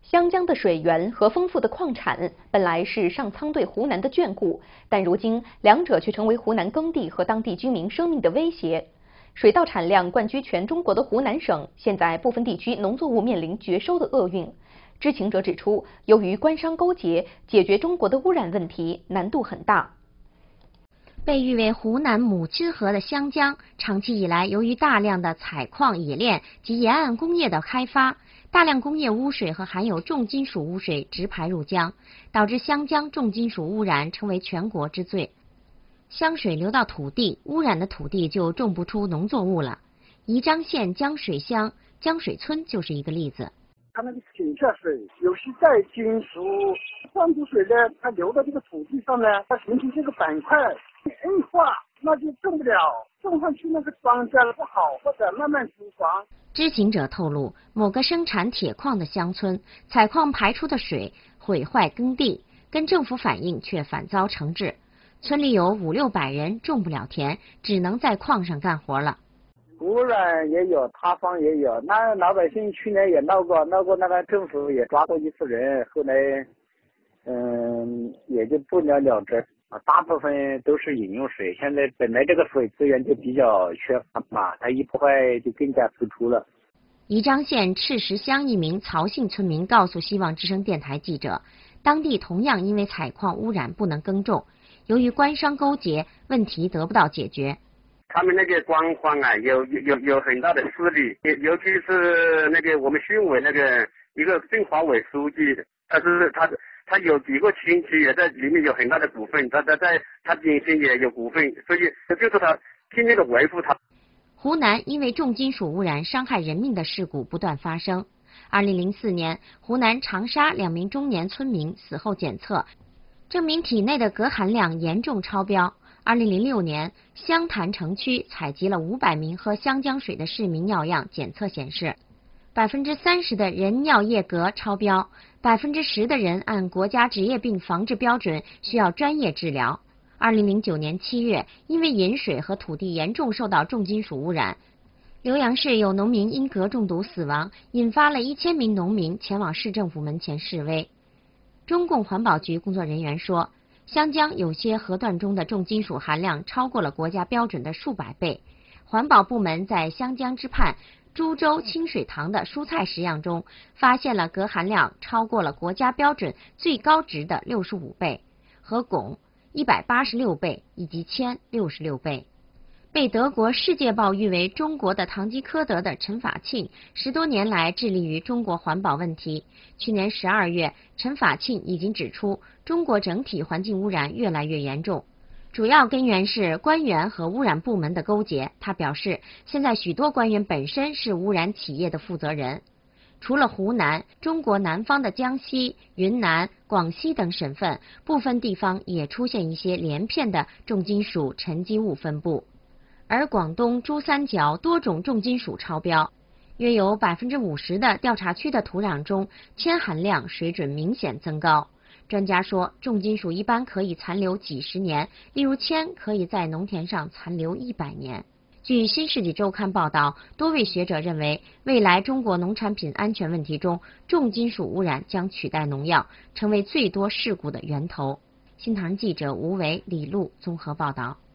湘江的水源和丰富的矿产本来是上苍对湖南的眷顾，但如今两者却成为湖南耕地和当地居民生命的威胁。水稻产量冠居全中国的湖南省，现在部分地区农作物面临绝收的厄运。知情者指出，由于官商勾结，解决中国的污染问题难度很大。 被誉为湖南母亲河的湘江，长期以来由于大量的采矿冶炼及沿岸工业的开发，大量工业污水和含有重金属污水直排入江，导致湘江重金属污染成为全国之最。湘水流到土地，污染的土地就种不出农作物了。宜章县江水乡江水村就是一个例子。 它那个井下水有些带金属，灌注水呢，它流到这个土地上呢，它形成这个板块硬化，那就种不了，种上去那个庄稼不好，或者慢慢枯黄。 知情者透露，某个生产铁矿的乡村，采矿排出的水毁坏耕地，跟政府反映却反遭惩治。村里有500-600人种不了田，只能在矿上干活了。 污染也有，塌方也有，那老百姓去年也闹过，那个政府也抓过一次人，后来也就不了了之。大部分都是饮用水，现在本来这个水资源就比较缺乏嘛，它一破坏就更加突出了。 宜章县赤石乡一名曹姓村民告诉希望之声电台记者，当地同样因为采矿污染不能耕种，由于官商勾结，问题得不到解决。 他们那个官方啊，有很大的势力，尤其是那个我们县委那个一个政法委书记，他有几个亲戚也在里面有很大的股份，他本身也有股份，所以就是他拼命的维护他。 湖南因为重金属污染伤害人命的事故不断发生。2004年，湖南长沙2名中年村民死后检测，证明体内的镉含量严重超标。2006年，湘潭城区采集了500名喝湘江水的市民尿样，检测显示，30%的人尿液镉超标，10%的人按国家职业病防治标准需要专业治疗。2009年7月，因为饮水和土地严重受到重金属污染，浏阳市有农民因镉中毒死亡，引发了1000名农民前往市政府门前示威。中共环保局工作人员说，湘江有些河段中的重金属含量超过了国家标准的数百倍。环保部门在湘江之畔株洲清水塘的蔬菜食样中发现了镉含量超过了国家标准最高值的65倍，和汞186倍以及铅66倍。被德国《世界报》誉为中国的堂吉诃德的陈法沁10多年来致力于中国环保问题。去年12月，陈法沁已经指出，中国整体环境污染越来越严重，主要根源是官员和污染部门的勾结。他表示，现在许多官员本身是污染企业的负责人。除了湖南，中国南方的江西、云南、广西等省份，部分地方也出现一些连片的重金属沉积物分布。而广东珠三角多种重金属超标，约有50%的调查区的土壤中铅含量水准明显增高。专家说，重金属一般可以残留几十年，例如铅可以在农田上残留100年。据《新世纪周刊》报道，多位学者认为，未来中国农产品安全问题中，重金属污染将取代农药，成为最多事故的源头。新唐人记者吴为、李璐综合报道。